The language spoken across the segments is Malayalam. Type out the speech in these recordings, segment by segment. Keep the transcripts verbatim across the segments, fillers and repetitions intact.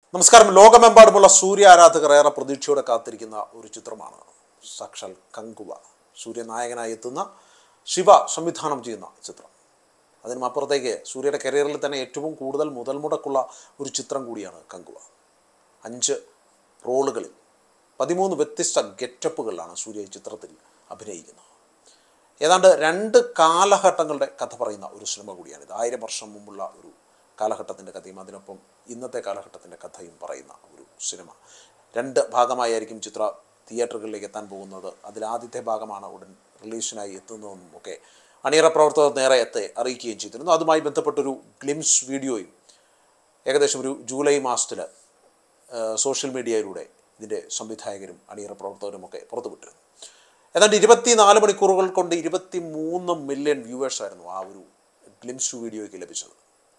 നമസ്കാരം. ലോകമെമ്പാടുമുള്ള സൂര്യ ആരാധകർ ഏറെ പ്രതീക്ഷയോടെ കാത്തിരിക്കുന്ന ഒരു ചിത്രമാണ് സാക്ഷാൽ കങ്കുവ. സൂര്യ നായകനായി എത്തുന്ന ശിവ സംവിധാനം ചെയ്യുന്ന ചിത്രം. അതിനും അപ്പുറത്തേക്ക് സൂര്യയുടെ കരിയറിൽ തന്നെ ഏറ്റവും കൂടുതൽ മുതൽ മുടക്കുള്ള ഒരു ചിത്രം കൂടിയാണ് കങ്കുവ. അഞ്ച് റോളുകളിൽ പതിമൂന്ന് വ്യത്യസ്ത ഗെറ്റപ്പുകളിലാണ് സൂര്യ ഈ ചിത്രത്തിൽ അഭിനയിക്കുന്നത്. ഏതാണ്ട് രണ്ട് കാലഘട്ടങ്ങളുടെ കഥ പറയുന്ന ഒരു സിനിമ കൂടിയാണിത്. ആയിരം വർഷം മുമ്പുള്ള ഒരു കാലഘട്ടത്തിൻ്റെ കഥയും അതിനൊപ്പം ഇന്നത്തെ കാലഘട്ടത്തിൻ്റെ കഥയും പറയുന്ന ഒരു സിനിമ. രണ്ട് ഭാഗമായിരിക്കും ചിത്ര തിയേറ്ററുകളിലേക്ക് എത്താൻ പോകുന്നത്. അതിലാദ്യത്തെ ഭാഗമാണ് ഉടൻ റിലീസിനായി എത്തുന്നതെന്നും ഒക്കെ അണിയറ പ്രവർത്തകർ നേരെ എത്തെ അറിയിക്കുകയും ചെയ്തിരുന്നു. അതുമായി ബന്ധപ്പെട്ടൊരു ഗ്ലിംസ് വീഡിയോയും ഏകദേശം ഒരു ജൂലൈ മാസത്തിൽ സോഷ്യൽ മീഡിയയിലൂടെ ഇതിൻ്റെ സംവിധായകരും അണിയറ പ്രവർത്തകരുമൊക്കെ പുറത്തുവിട്ടിരുന്നു. ഏതാണ്ട് ഇരുപത്തി നാല് മണിക്കൂറുകൾ കൊണ്ട് ഇരുപത്തി മൂന്ന് മില്യൺ വ്യൂവേഴ്സായിരുന്നു ആ ഒരു ഗ്ലിംസ് വീഡിയോയ്ക്ക് ലഭിച്ചത്.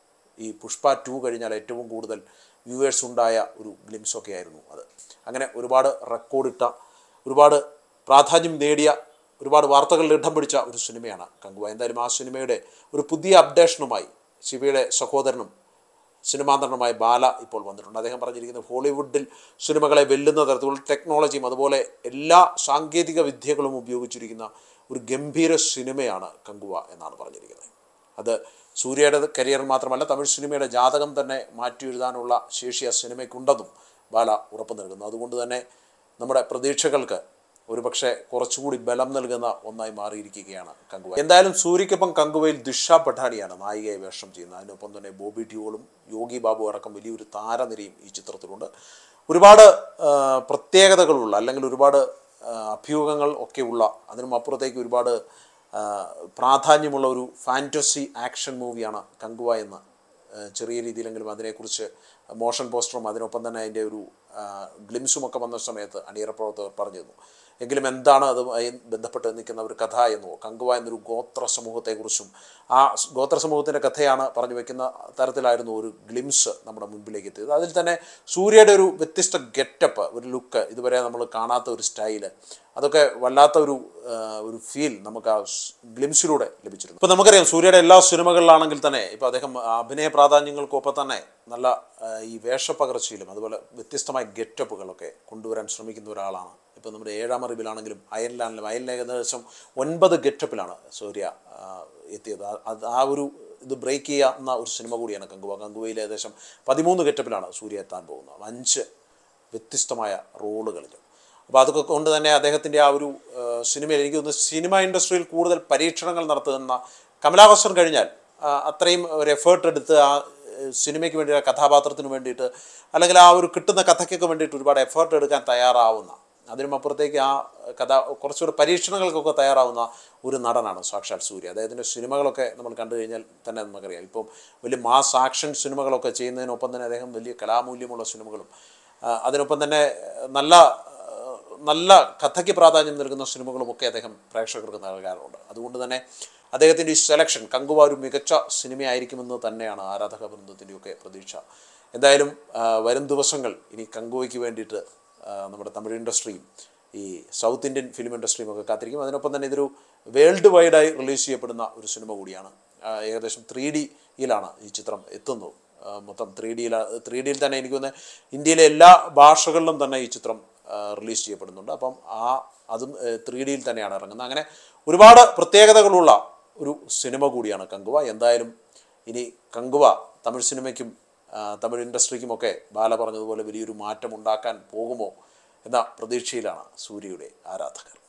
ഈ പുഷ്പ ടു കഴിഞ്ഞാൽ ഏറ്റവും കൂടുതൽ വ്യൂവേഴ്സ് ഉണ്ടായ ഒരു ഗ്ലിംസൊക്കെ ആയിരുന്നു അത്. അങ്ങനെ ഒരുപാട് റെക്കോർഡിട്ട, ഒരുപാട് പ്രാധാന്യം നേടിയ, ഒരുപാട് വാർത്തകളിൽ ഇടം പിടിച്ച ഒരു സിനിമയാണ് കങ്കുവ. എന്തായാലും ആ സിനിമയുടെ ഒരു പുതിയ അപ്ഡേഷനുമായി ശിവയുടെ സഹോദരനും സിനിമാ നടനുമായ ബാല ഇപ്പോൾ വന്നിട്ടുണ്ട്. അദ്ദേഹം പറഞ്ഞിരിക്കുന്നത് ഹോളിവുഡിൽ സിനിമകളെ വെല്ലുന്ന തരത്തിലുള്ള ടെക്നോളജിയും അതുപോലെ എല്ലാ സാങ്കേതിക വിദ്യകളും ഉപയോഗിച്ചിരിക്കുന്ന ഒരു ഗംഭീര സിനിമയാണ് കങ്കുവ എന്നാണ് പറഞ്ഞിരിക്കുന്നത്. അത് സൂര്യയുടെ കരിയർ മാത്രമല്ല, തമിഴ് സിനിമയുടെ ജാതകം തന്നെ മാറ്റി എഴുതാനുള്ള ശേഷി ആ സിനിമയ്ക്കുണ്ടെന്നും ബാല ഉറപ്പ് നൽകുന്നു. അതുകൊണ്ട് തന്നെ നമ്മുടെ പ്രതീക്ഷകൾക്ക് ഒരുപക്ഷെ കുറച്ചുകൂടി ബലം നൽകുന്ന ഒന്നായി മാറിയിരിക്കുകയാണ് കങ്കുവ. എന്തായാലും സൂര്യയ്ക്കൊപ്പം കങ്കുവയിൽ ദിഷ പഠാണിയാണ് നായികയെ വേഷം ചെയ്യുന്നത്. അതിനൊപ്പം തന്നെ ബോബി ഡിയോളും യോഗി ബാബു അടക്കം വലിയൊരു താരനിരയും ഈ ചിത്രത്തിലുണ്ട്. ഒരുപാട് പ്രത്യേകതകളുള്ള അല്ലെങ്കിൽ ഒരുപാട് അഭ്യൂഹങ്ങൾ ഒക്കെയുള്ള, അതിനും അപ്പുറത്തേക്ക് ഒരുപാട് പ്രാധാന്യമുള്ള ഒരു ഫാൻറ്റസി ആക്ഷൻ മൂവിയാണ് കങ്കുവ എന്ന് ചെറിയ രീതിയിലെങ്കിലും അതിനെക്കുറിച്ച് മോഷൻ പോസ്റ്ററും അതിനൊപ്പം തന്നെ അതിൻ്റെ ഒരു ഗ്ലിംസുമൊക്കെ വന്ന സമയത്ത് അണിയറ പ്രവർത്തകർ പറഞ്ഞിരുന്നു. എങ്കിലും എന്താണ് അതുമായി ബന്ധപ്പെട്ട് നിൽക്കുന്ന ഒരു കഥ എന്നോ, കങ്കുവ എന്നൊരു ഗോത്ര സമൂഹത്തെക്കുറിച്ചും ആ ഗോത്ര സമൂഹത്തിൻ്റെ കഥയാണ് പറഞ്ഞു വയ്ക്കുന്ന തരത്തിലായിരുന്നു ഒരു ഗ്ലിംസ് നമ്മുടെ മുൻപിലേക്ക് എത്തിയത്. അതിൽ തന്നെ സൂര്യയുടെ ഒരു വ്യത്യസ്ത ഗെറ്റപ്പ്, ഒരു ലുക്ക്, ഇതുവരെ നമ്മൾ കാണാത്ത ഒരു സ്റ്റൈല്, അതൊക്കെ വല്ലാത്ത ഒരു ഒരു ഫീൽ നമുക്ക് ആ ഗ്ലിംസിലൂടെ ലഭിച്ചിരുന്നു. ഇപ്പോൾ നമുക്കറിയാം സൂര്യയുടെ എല്ലാ സിനിമകളിലാണെങ്കിൽ തന്നെ ഇപ്പോൾ അദ്ദേഹം അഭിനയ പ്രാധാന്യങ്ങൾക്കൊപ്പം തന്നെ നല്ല ഈ വേഷപ്പകർച്ചയിലും അതുപോലെ വ്യത്യസ്തമായ ഗെറ്റപ്പുകളൊക്കെ കൊണ്ടുവരാൻ ശ്രമിക്കുന്ന ഒരാളാണ്. ഇപ്പോൾ നമ്മുടെ ഏഴാം അറിവിലാണെങ്കിലും അയൽലാൻഡിലും അയലിന് ഏകദേശം ഒൻപത് ഗെറ്റപ്പിലാണ് സൂര്യ എത്തിയത്. അത് ആ ഒരു ഇത് ബ്രേക്ക് ചെയ്യുന്ന ഒരു സിനിമ കൂടിയാണ് കങ്കുവ. കങ്കുവയിൽ ഏകദേശം പതിമൂന്ന് ഗെറ്റപ്പിലാണ് സൂര്യ എത്താൻ പോകുന്നത്, അഞ്ച് വ്യത്യസ്തമായ റോളുകളിൽ. അപ്പോൾ അതൊക്കെ കൊണ്ട് തന്നെ അദ്ദേഹത്തിൻ്റെ ആ ഒരു സിനിമയിൽ എനിക്ക് തോന്നുന്നു സിനിമ ഇൻഡസ്ട്രിയിൽ കൂടുതൽ പരീക്ഷണങ്ങൾ നടത്തുന്ന കമലഹാസൻ കഴിഞ്ഞാൽ അത്രയും ഒരു എഫേർട്ട് എടുത്ത് ആ സിനിമയ്ക്ക് വേണ്ടി, ആ കഥാപാത്രത്തിന് വേണ്ടിയിട്ട് അല്ലെങ്കിൽ ആ ഒരു കിട്ടുന്ന കഥയ്ക്കൊക്കെ വേണ്ടിയിട്ട് ഒരുപാട് എഫേർട്ട് എടുക്കാൻ തയ്യാറാവുന്ന, അതിനും അപ്പുറത്തേക്ക് ആ കഥ കുറച്ചുകൂടെ പരീക്ഷണങ്ങൾക്കൊക്കെ തയ്യാറാവുന്ന ഒരു നടനാണ് സാക്ഷാൽ സൂര്യ. അദ്ദേഹത്തിൻ്റെ സിനിമകളൊക്കെ നമ്മൾ കണ്ടു കഴിഞ്ഞാൽ തന്നെ നമുക്കറിയാം. ഇപ്പം വലിയ മാസ് ആക്ഷൻ സിനിമകളൊക്കെ ചെയ്യുന്നതിനൊപ്പം തന്നെ അദ്ദേഹം വലിയ കലാമൂല്യമുള്ള സിനിമകളും അതിനൊപ്പം തന്നെ നല്ല നല്ല കഥയ്ക്ക് പ്രാധാന്യം നൽകുന്ന സിനിമകളുമൊക്കെ അദ്ദേഹം പ്രേക്ഷകർക്ക് നൽകാറുണ്ട്. അതുകൊണ്ട് തന്നെ അദ്ദേഹത്തിൻ്റെ ഈ സെലക്ഷൻ കങ്കുവ ഒരു മികച്ച സിനിമയായിരിക്കുമെന്ന് തന്നെയാണ് ആരാധക വൃന്ദത്തിൻ്റെയൊക്കെ പ്രതീക്ഷ. എന്തായാലും വരും ദിവസങ്ങൾ ഇനി കങ്കുവയ്ക്ക് വേണ്ടിയിട്ട് നമ്മുടെ തമിഴ് ഇൻഡസ്ട്രിയും ഈ സൗത്ത് ഇന്ത്യൻ ഫിലിം ഇൻഡസ്ട്രിയും ഒക്കെ കാത്തിരിക്കും. അതിനൊപ്പം തന്നെ ഇതൊരു വേൾഡ് വൈഡായി റിലീസ് ചെയ്യപ്പെടുന്ന ഒരു സിനിമ കൂടിയാണ്. ഏകദേശം ത്രീ ഡിയിലാണ് ഈ ചിത്രം എത്തുന്നത്. മൊത്തം ത്രീ ഡിയിൽ ത്രീ ഡിയിൽ തന്നെ എനിക്ക് തോന്നുന്നത് ഇന്ത്യയിലെ എല്ലാ ഭാഷകളിലും തന്നെ ഈ ചിത്രം റിലീസ് ചെയ്യപ്പെടുന്നുണ്ട്. അപ്പം ആ അതും ത്രീ ഡിയിൽ തന്നെയാണ് ഇറങ്ങുന്നത്. അങ്ങനെ ഒരുപാട് പ്രത്യേകതകളുള്ള ഒരു സിനിമ കൂടിയാണ് കങ്കുവ. എന്തായാലും ഇനി കങ്കുവ തമിഴ് സിനിമയ്ക്കും തമിഴ് ഇൻഡസ്ട്രിക്കുമൊക്കെ ബാല പറഞ്ഞതുപോലെ വലിയൊരു മാറ്റം ഉണ്ടാക്കാൻ പോകുമോ എന്ന പ്രതീക്ഷയിലാണ് സൂര്യയുടെ ആരാധകർ.